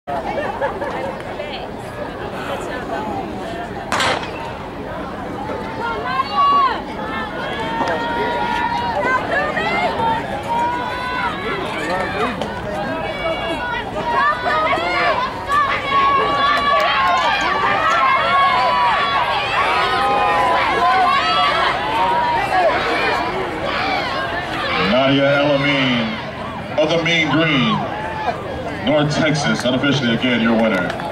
Of the Mean Green, North Texas, unofficially again your winner.